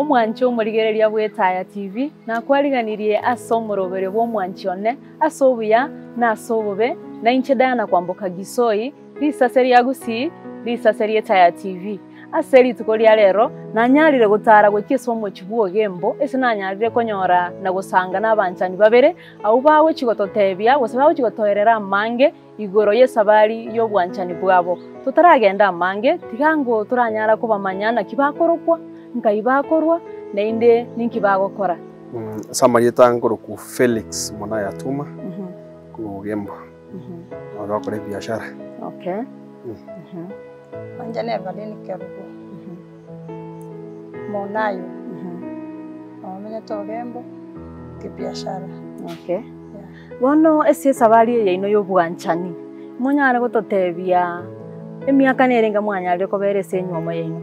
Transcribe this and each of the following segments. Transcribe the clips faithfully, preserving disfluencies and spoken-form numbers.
omwanchi omurigereria bwetaya T V na kwariganirie asomorobere bo mwanchione asobuya na asobobe na inche Diana kwamboka Gisoi risaseri yagusi risaseri etaya T V aseri tukoria rero na nyarire gutara gwekisomo chibuo gembo ese na nyarire konyora na gusanga nabanchani babere au bawe chigototebia gusaba chigotoerera mange igoro yesabari yo bwanchani bwabo tutaragenda mange tigango turanyara kubamanyana kibakorokwa nkaibakorwa na inde ninkibagokora mm, samarieta ngoro ku Felix mona yatuma mhm ku gembo mhm ora kore biashara okay mhm manjane valeni kerugo mhm monayo mhm omenya to gembo ki biashara okay bono ese sabari yaino yo bwanchani munyara gototebia emiaka nerenga mwanyarire kobere senyoma yaino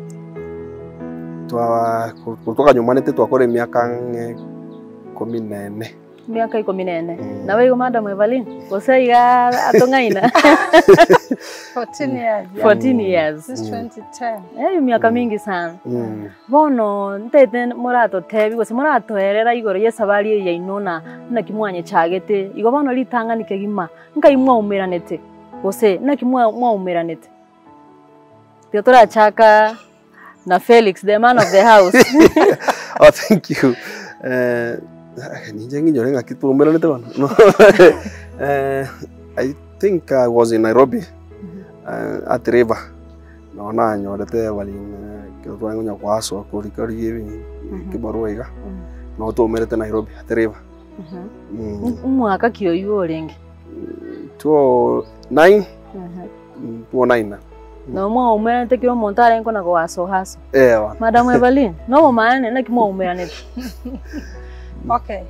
twa kutoka nyumanete twakore miaka kumi na nne miaka ikumi na nne nawe go madam Evelyn gosaiga atongaina fourteen years fourteen years since twenty ten eh miaka mingi sana bono ntete murato tebi gose murato herera igoro yesabari yainona na kimwanye chagete igo bono litanganike gima nkaimwa umiranete gose na kimwa mwa umiranete Pio turachaka na Felix, the man of the house. Oh, thank you. Uh, uh, I think I was in Nairobi uh, at the river. No, no, no, that they were in Kilwango, Waso, Kurikari, Kibaruega. No, to Merita Nairobi at the river. Mwaka kio yuoling. Two nine, two nine. No mo umera te kiro montare enko na goaso haso. Ewa. Madam Evelyn, no mo maane na kimo umera net. Okay.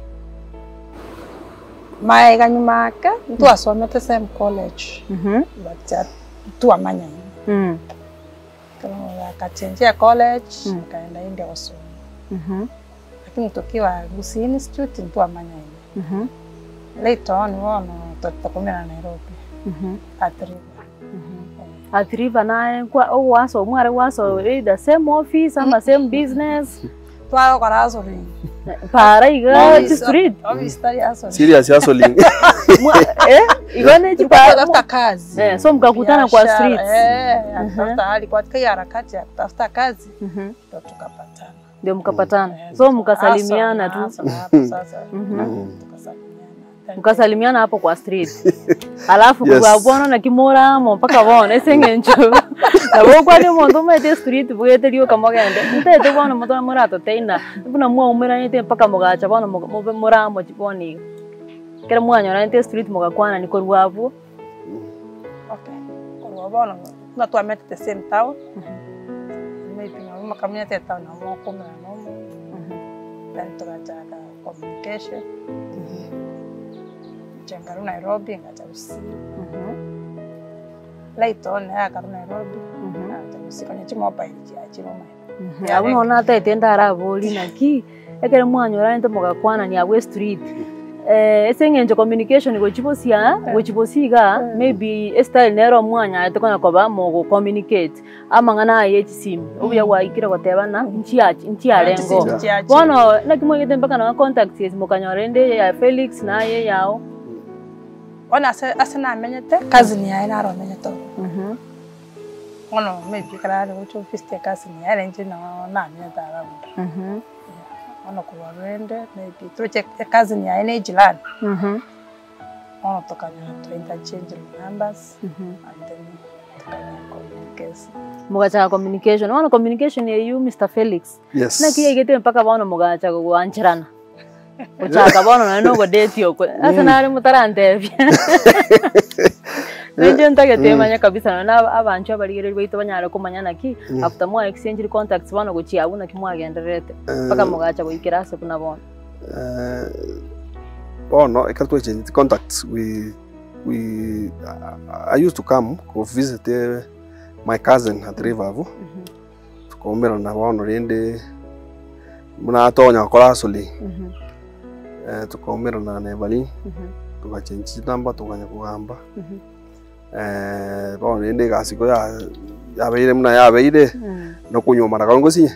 Mai ganyumaka tu asomete same college. Mhm. But tu amanya. Mhm. Kama akachange college, kaenda India waso. Mhm. Lakini tukiwa Gusii Institute tu amanya. Mhm. Later on wono tutakomera Nairobi. Mhm. Atri. Atriva nae kwa waso mware waso the same office ama same business twao karazo ring para iga street obviously aso serious aso ling eh igone chipara tafuta kazi eh so mkakutana kwa street eh tafuta hali kwa tika harakati ya tafuta kazi mhm ndio tukapatana ndio mkapatana so mkasalimiana tu sasa mkasalimiana hapo kwa street alafu kwa bono na kimora mo mpaka bono esengencho na bo kwa ni mondo mete street bwete rio kama gende ntete bono moto morato teina buna mwa umera nite mpaka mogacha bono mo mora mo chiponi kera mwanyo na nite street mogakwana ni korwavu okay korwavu na tu amete the same town maybe na makamia te town na mo komera no then tukaja communication Jangaru Nairobi ngaja Gusii. Mhm. Later on ya karu Nairobi. Mhm. Ngaja Gusii kwenye chimo pa inji achiro mai. Mhm. Abo nona ta etenda araboli naki ekere mwanyora nte mogakwana ni awe street. Eh esengenje communication go chibosia go chibosiga maybe style nero mwanya etokona koba mo communicate amangana ye chisim obuya wa ikira gotebana nchi achi nchi arengo. Bono nakimwegete mpaka na contact yes mokanyorende ya Felix na ye yao. Ona asana amenyete kazi ni yae naro amenyeto. Mhm. Ono maybe kala ro cho office kazi ni yae nje na na amenyeta ara. Mhm. Ono ko warende maybe to check kazi ni yae ne jilani. Mhm. Ono tokanya to interchange numbers. Mhm. And then tokanya communication. Mugacha communication. Ono communication ye you Mister Felix. Yes. Na kiye gete mpaka bono mugacha go anchirana. Uchaka bono na no go date yoko. Asa nari mutarante. Nje ntake temanya kabisa na abancho abarigere bwito banyara kumanyana ki after mo exchange contacts bono go chia una kimwagenderete paka mugacha go ikirase kuna bono. Eh bono ekarto exchange contacts we we I used to come go visit uh, my cousin at Rivavu. Tukomera na bono rende muna tonya kola soli. Mhm. Eh tukomera na Evelyn. Mhm. Tukachange namba tukanya kugamba. Mhm. eh bono ende gasiko ya yabeire muna yabeire no kunyoma na karongo sinye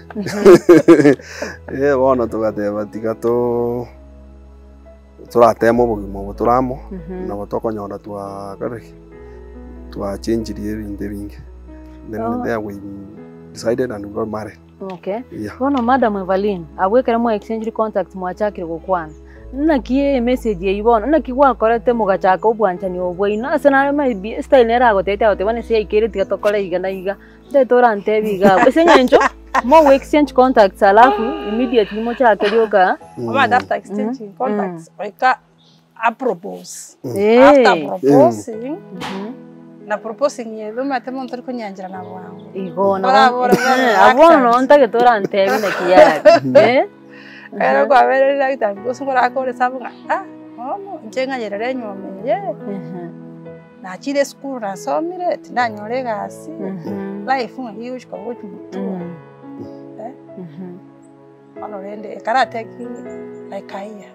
eh bono tugateba tigato turatemo bugimo buturamo na botokonyora twa kare twa change ebintu bingi then there we decided and we got married. Okay. Yeah. Bono Madam Evelyn abwekere mo exchange contact mwachakire gukwana naki message ye ibono naki wakorete mugachaka ubwanchani obwaino asana maybe style nera gotete ote bane se ikere tiga tokore iga na iga de torante biga esenyenjo mo exchange contacts alafu immediately mo chake ryoka Mama after exchange contacts oika a propose Eh. after proposing na proposing ye do mate montor kunyanjira na bwangu igono Bora, bora, bora, abono ntake torante bine kiyara eh era kwa vero la kita goso kwa ko sabu ah no njenga yerere nyome ye na chide school na somire tinanyore gasi life ngi yush ko wuchu eh ono rende karate ki like kaya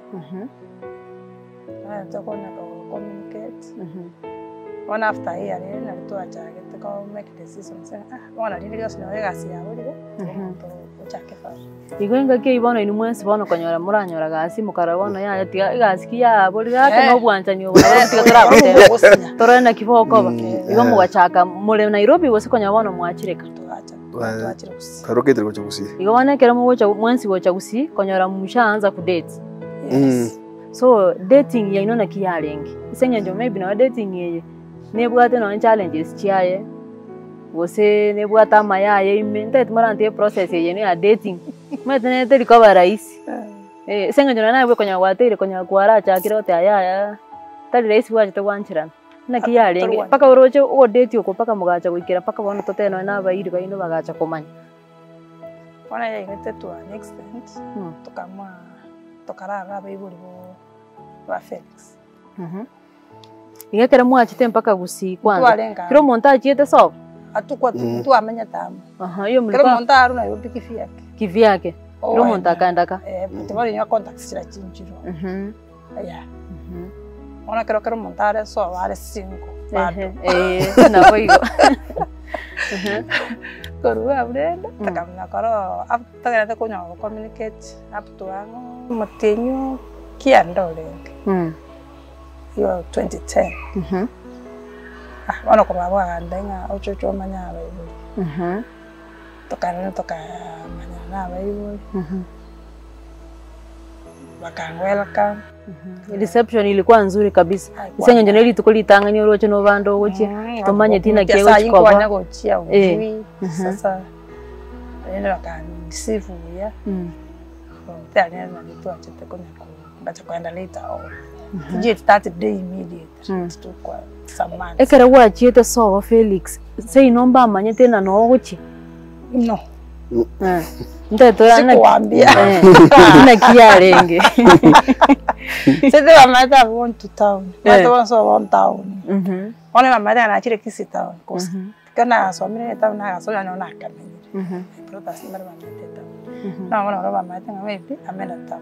na to kona ko communicate one after year na to achage to ko make decisions ah ona rinde gasi nyore gasi ya buri to uchake fa igoinga ke ibono inu mwensi bono konyora muranyora gasi mukara bono ya tiga gasi kiya buri gake no bwanchani obwo tiga toragute torena kiboko ba igo mugachaka mure Nairobi wose konya bono mwachireka karokete gocha gusi igo bane kera mu wocha mwensi wocha gusi konyora mushaanza ku date yes so dating ya inona kiyarengi isenyenjo maybe na dating ye nebwate no challenges chiaye wose nebwata mayaye imenta tmarante process ye ya dating metene te recover raisi eh sengenyo na nawe konya watere konya kwara cha kirote aya tari raisi waje to wanchirana na kiyarenge paka uroche o date uko paka mugacha guikira paka bono toteno na bairi baino bagacha komanya ona ya ingete to an extent tukama tokarara baiburi bo ba Felix mhm igekera mwachite mpaka gusi kwanza kiro montage yete so atukwa tu amenya tamu aha hiyo kiro mlikuwa montaru na yobi kifiake kivyake kiro montaka ndaka eh tibari nya contacts chira chinjiro mhm ya mhm ona kiro kiro montare so vale cinco eh eh na boigo mhm koru abrenda takamna karo after that kunya communicate up to ano matenyo kiandole mhm yo twenty ten mhm ah wana kwa baba ndenga ochocho manyaba ibo mhm tokana toka manyana baibo mhm baka welcome reception ilikuwa nzuri kabisa isenyo njene ili tukolitanga ni uroche no bando woche tomanye tina kiego chikoba kwa nyago chia uji sasa ene bakanisifu ya mm tani na nito achete konya ko ngacha kwenda later on je start day immediate to kwa samani ekera wachiete so Felix sei nomba amanye tena no woche no eh ndeto yana kuambia ina kiyarenge sete bamata want to town bata wanso want town mhm ona bamata na chire kisi town kosa kana so mire town na so na na kamenya mhm pero ta simara bamata town na ona ora bamata ngamepi amena town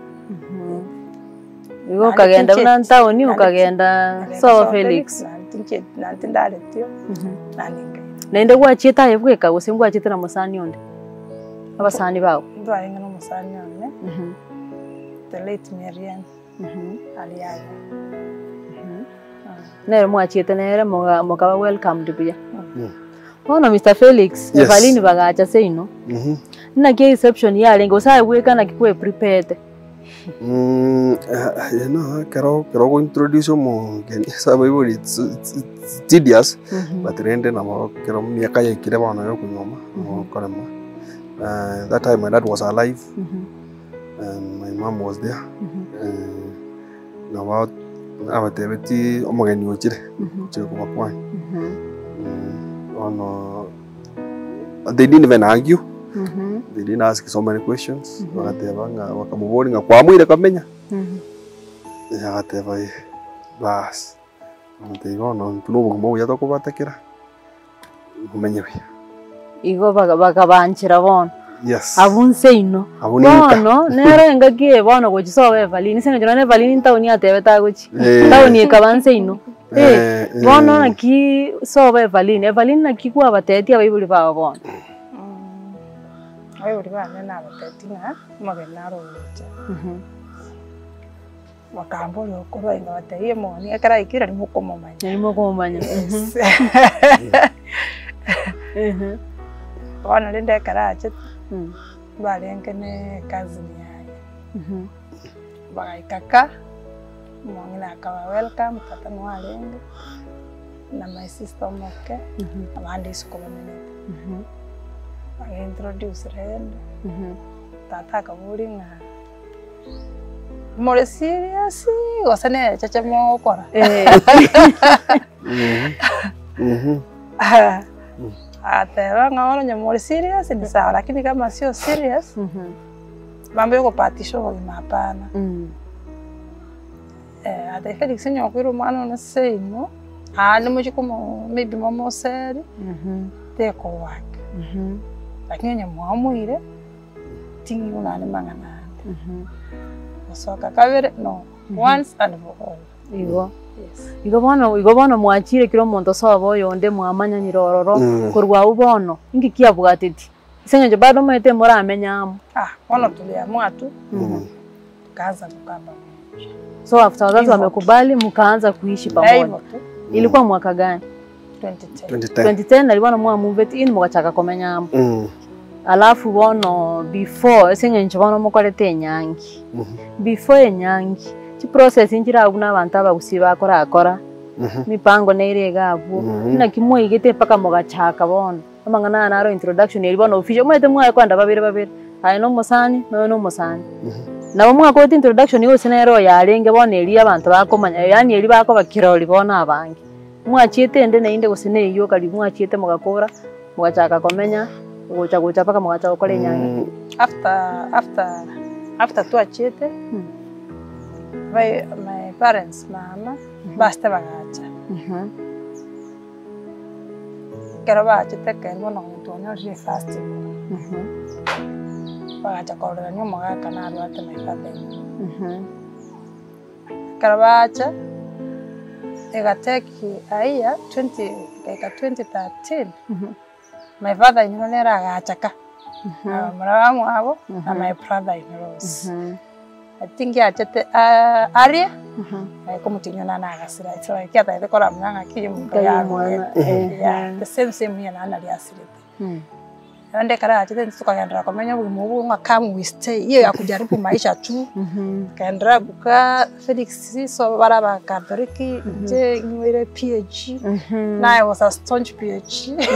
igo kagenda na town ukagenda so Felix tinche na tindale tio na ninga nende wachieta yebweka usimbu wachieta na musani onde abasani bawo ndo ayenga no musani onne mhm the late Marian mhm aliaga mhm nere mwachieta nere moga mokaba welcome dibuya ona Mister Felix Evelyn bagacha seino mhm na ke reception ya lengo sai weka na kikwe prepared mm you know kero kero go introduce mo gen sabe bori it's tedious but rende na mo kero miaka ya kire bana yo kunyoma mo korema uh that time my dad was alive and my mom was there uh na wa abatebeti omogeni ochire chire kuba kwa ono they didn't even argue. Mm-hmm. They didn't ask so many questions. Wakateba nga wakamubori nga kwa mwire kamenya. Mhm. Ya wakateba bas. Mutego no tunubu kumo ya toko batakira. Kumenyewe. Igo baga baga banchira bon. Yes. Abunse ino. Bono nere ngakie bono gochiso Evelyn singa jona Evelyn tauni atebe ta gochi. Tauni ekabanse ino. Eh, bono naki soba Evelyn, Evelyn naki kwa bateti abayibuli babo bono. Mm. Abayibuli bane na bateti nga magenaro ucha. Mhm. Wakamboli okoro inga bateye moni akara ikira ni mukomo manya. Ni mukomo manya. Mhm. Bono linde karache. Mhm. Balengene kazi ni yaye. Mhm. Bagaikaka mwangina akawa welcome tata nwalenge na my sister moke abandi isuko bamenete. Mhm. Bagi introduce rend. Mhm. Tata kaburi nga more serious wasane chacha mokora. Eh. Mhm. Mhm. Ate ngaona nya more serious ni sawa lakini kama sio serious Mhm. mambo yako patisho kwa mapana. Mhm. Eh ate Felix nyokwiro mwana na seino ah ni muchiko mo maybe mama seri Mhm. teko wake. Mhm. Lakini nya mwamuire tingi una ni mangana. Mhm. So kakavere no once and for all. Igo. Yes. Igo bono igo bono mwachire kiro muntu sobo yonde mwamanya nyirororo kurwa ubono ingi kia bwatiti. Isenye je bado mwete muramenyamo. Ah, ono tuliamua tu. Mhm. Kaanza kukaba. So after wazazi wamekubali mkaanza kuishi pamoja. Ilikuwa mwaka gani? twenty ten. twenty ten. twenty ten alibona mwa move in mukachaka komenyamo. Mm. Alafu bono before isenye nje bono mukorete nyangi. Mhm. Before nyangi chi process injira aguna abantu abagusiba akora akora. Mhm. Mipango neire gabu. Na kimwe igete paka mugachaka bono. Amangana naro introduction yelibona official mwete mwa kwanda babire babire. Ayi no musani no no musani. Na mwa ko introduction yose nero yarenge bona eri abantu bakomanya yani eri bako bakiroli bona abangi. Mwa chiete ende na inde gusine iyo kali mwa chiete mugakora mugachaka komenya ugocha gocha paka mugacha gukora nyangi. After after after tu achete. My my parents mama basta bagacha. Mhm. Kero bachete kero no ntonya je fast. Mhm. Bagacha korora nyo magaka na rwate my father. Mhm. Kero bacha egateki aya twenty like twenty thirteen. Mhm. My father inyo nera agachaka. Mhm. Mara mwabo na my brother in-laws. Mhm. I think ya chete uh, aria Mhm. ai como tinha na na gasira so ai kia ta de kora mnanga ki mu ya mwana. ya the same same ya na na ya sirete Mhm. ande kara chete nsuka kaendra komenya buli mu nga come we stay hiyo ya kujaribu maisha tu. Mhm. Kaendra kuka Felix so baraba Katoliki je nywele P H D. Mhm. Na I was a staunch P H D.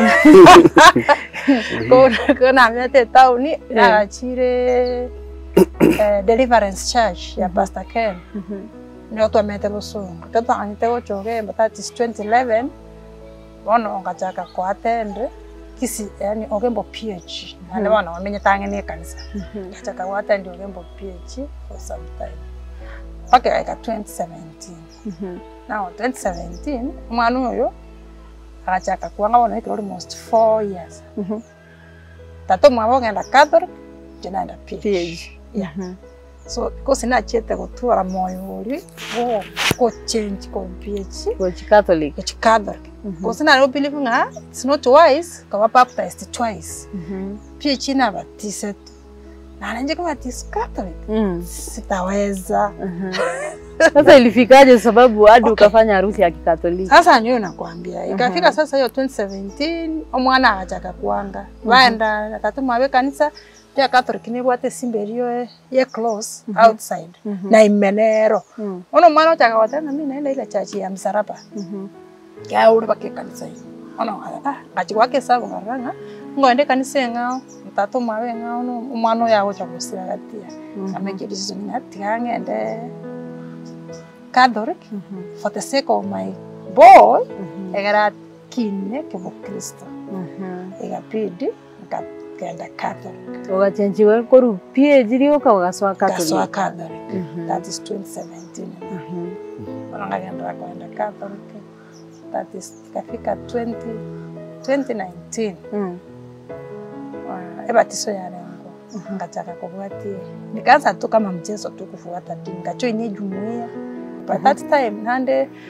Kona kona mete tauni na chire Uh, Deliverance Church ya Pastor Ken. Mhm. Ndio tu amete bosungu. Toto anite ochoge but that is twenty eleven. Bono ngachaka kwa attend kisi yani ogembo P H. Ande bana wamenye tangene kanisa. Ngachaka kwa attend ogembo P H for some time. Okay, like twenty seventeen. Mhm. Now twenty seventeen mwana oyo akachaka kwa ngabona it almost four years. Mhm. Tato mwabo ngenda Catholic, jinaenda P H. P H. Yeah. Mhm. So because na chete gutura moyo uri go go change ko P H Kwa Catholic. ko Catholic. Because na no believe nga it's not wise kwa baptized twice. Mhm. P H na baptized. Na nje kama tis Catholic. Mhm. Sitaweza. Mhm. Sasa ilifikaje sababu hadi ukafanya harusi ya Kikatoliki? Sasa nyo nakwambia. Ikafika sasa hiyo twenty seventeen omwana akachaka kuanga. Waenda tatu mwabe kanisa ya Catholic ni bwate simberio ye close outside na imenero. Ono mwana chaka watana mimi naenda ile church ya Msaraba. Mhm. Ya uri bake kanisa hii. Ono ah ngachi kwake sabu ngaranga. Ngoende kanisa ngao mtatu mwabe ngao no mwana yawo chakusira gatia. Ameke decision ngati ngende Catholic for the sake of my boy. Egara kine ke Kristo. Mhm. Egapidi kenda Catholic. Wakachenjiwe koru P H rio kawagaswa Catholic. Gaswa Catholic. That is twenty seventeen. Mhm. Wanagenda kwenda Catholic. That is kafika twenty nineteen. Mhm. Ebatiso ya lengo. Ngachaka kubwati. Nikaanza tu kama mchezo tu kufuata tu. Ngacho ine jumuiya. By that time nande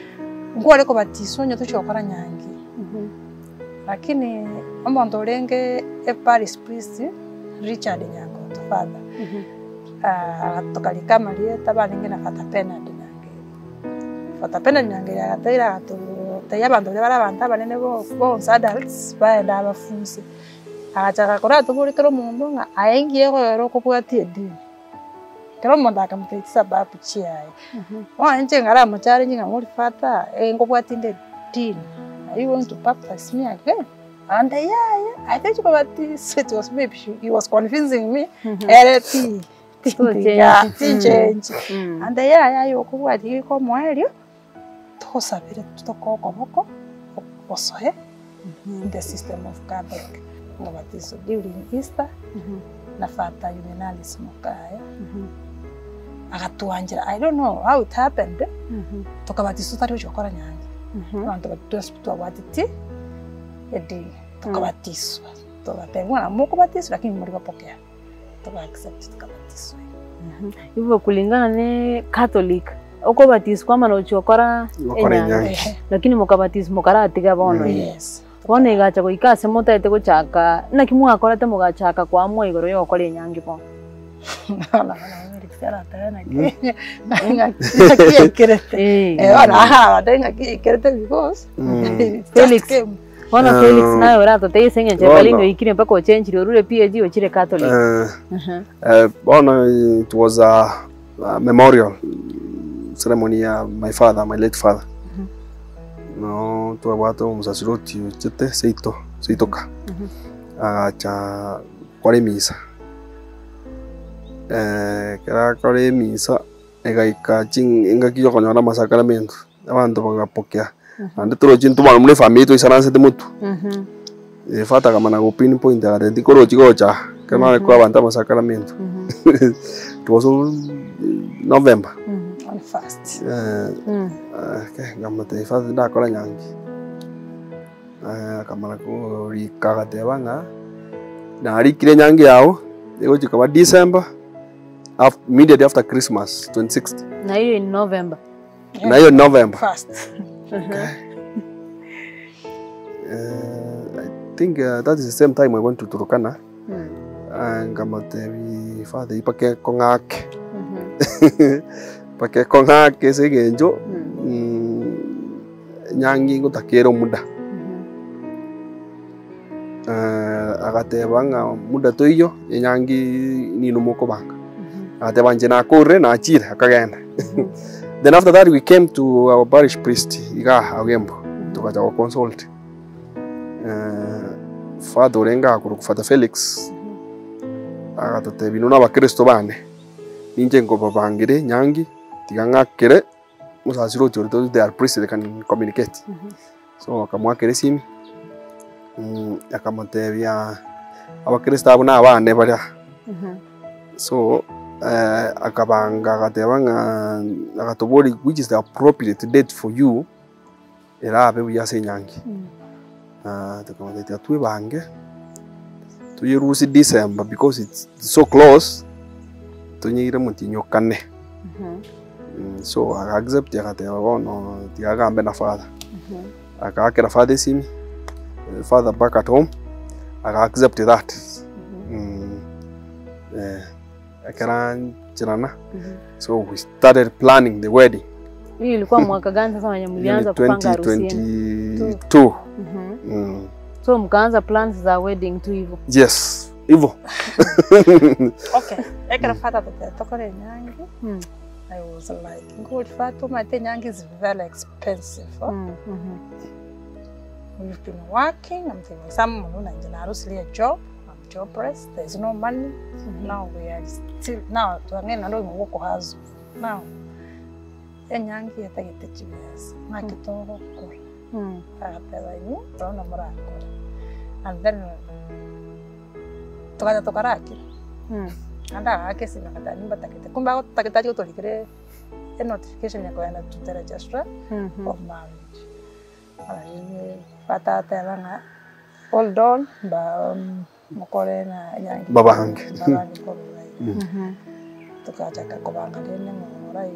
ngwale ko batiso nyo tuchokora nyangi lakini omuntu olenge e parish priest Richard Nyango to father ah tokalika Maria tabalinge na fata pena dinange fata pena dinange ya taira to tayabando bara banta banene bo bo adults baenda abafunzi agachaka kora to buri kero mundu nga aengie ko ero ko bwati edi kero mundu akamutitsa babu chiai wa nje ngara muchari nyinga muri fata engo bwati nde din are you going to baptize me again? And yeah, yeah, I think about this. It was maybe he was convincing me. Everything, yeah, change. And yeah, yeah, you go what you come where you. Tosa bire to ko ko ko also he in the system of Catholic. About this during Easter, na fata juvenalis mokaya. Agatuanjira. I don't know how it happened. Talk about this tutari uchokora nyangi. Abantu batwesipitwa watiti edi tukabatiswa tukapengwa na Mungu batiswa lakini muri bapokea tuka accept tukabatiswa hivyo kulingana ne Catholic uko batiswa mana uchokora enya lakini mukabatiswa mukaratiga bono yes bone gacha goikase mutete gochaka na kimwa akorate mugachaka kwa mwe igoro yokora enyangi bo na Era tena que venga aquí querete eh ahora tenga que querete because Felix bueno Felix na orato te dicen en Chepalingo ikire mpaka ochenjire orure P H D ochire Catholic eh bueno it was a, a memorial ceremony of my father my late father no tu abato un sacerdote chete seito seitoka acha kwa misa eh kera kore misa egaika ching engaki yo konyora masacramento abantu bagapokea ande toro chintu bana mune family to isaranse de mutu mhm e fata kama na opinion point ya de koro chigocha kama kwa abantu masacramento it was November on fast eh okay ngama te fata da kola nyangi eh kama na ko rikaga te banga na rikire nyangi yao ego chikaba December after, immediately after Christmas, twenty-sixth. Now you're in November. Yeah. Now you're in November. Fast. Okay. uh, I think uh, that is the same time I went to Turkana. And Gamate, father, Ipake Kongak. Pake Kongak, Segenjo. Nyangi go takero muda. Agate banga muda toyo, Nyangi ni numoko banga. Ate banje na kore na achira akagenda. Then after that we came to our parish priest iga agembo tukaja ko consult. Eh Father Orenga akuru kufata Felix. Agatote binuna bakristo bane. Ninje ngo babangire nyangi tigangakere musasiro chorito they are priests they can communicate. So akamwakere simi. Mm akamotebya abakristo abuna abane bari. So Uh, akabanga gatebanga agatobori which is the appropriate date for you era abe buyase nyangi ah tukamata tuwe bange tuyirusi December because it's so close tunyire mutinyo kane so I accept yakateba bono tiagambe na father akakera father simi father back at home I accept that eh Akaran chirana. So we started planning the wedding. Hii ilikuwa mwaka gani sasa wenye mlianza kupanga harusi? twenty twenty-two. Mhm. So mkaanza plans za wedding tu hivyo. Yes, hivyo. Okay. Ekara fata tokore nyangi. I was like, good fatu my nyangi is very expensive. Mhm. We've been working, I'm thinking some na harusi a job. Jobless, there's no money. Mm-hmm. Now we are still now to again ando ngoko hazo. Now enyangi yatagete chibes. Na kitoro ko. Mm. Apela ni tona morako. And then tokaja tokaraki. Mm. Anda akesi na kata nimba takete. Kumba takete jo tolikire a notification yako yana to the registrar of marriage. Ala fata telanga hold on ba mukore na nyangi babange babange ko mhm tukaja ka kobanga dene ngora iyo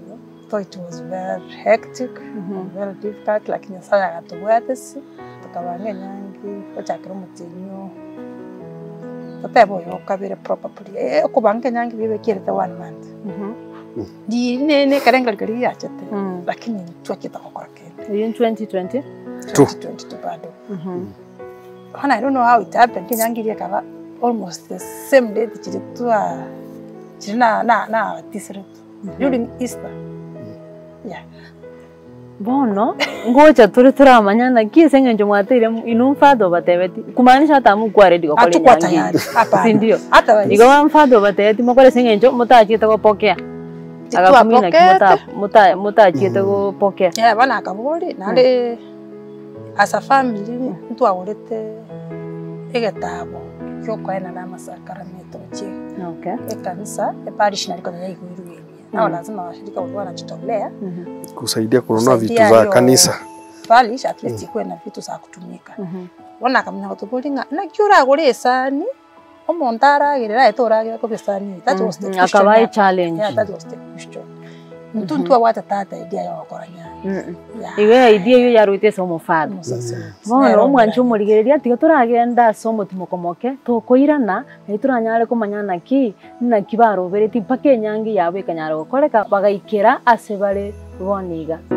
though it was very hectic, Mhm. very difficult, lakini sasa gatubwatesi tukabanga nyangi ochakira mutinyo tatebo yo kabire probably eh kubanga nyangi bibe kirete one month Mhm. di nene karenga kali yachete Mm. lakini twakita kokora kende In twenty twenty? twenty twenty-two bado Mhm. and I don't know how it happened nyangi ile kaba almost the same day chiritua chirina na na tisret during Easter. Yeah. Bono ngocha turi turamanyana kisenge njo mwatire inumfado batebeti kumaanisha hata mukwa ready gukora Hatukuwa tayari. Hapana. si ndio Hata wewe. igo bamfado batebeti mukore senge njo mutachite gupokea agakumina kimuta muta mutachite gupokea Yeah, bana akaburi nale as a family ntwagurite egetabo kyo kwaena na masakaramento che okay ekanisa eparish naliko na yaiguiruye na lazima washirika wao wanajitolea kusaidia kununua vitu kusaidia za hiyo kanisa. parish at least ikuwe na vitu za kutumika. Mhm. Wana kamenya kutubulinga na kyura gure sani omontara gerera etora ko besani that was the Mhm. question. Akabai challenge. Yeah, that was the question. Mtuntu wa wata tata idea ya wakoranya. Mhm. Yeah. Iwe idea yo yarwite so mufado bono omwancho murigereria tiga turagenda somo timokomoke tukoirana na turanyare kumanyana ki na kibarobereti pake nyangi yawe kanyaro gukoreka bagaikira ase bare boniga.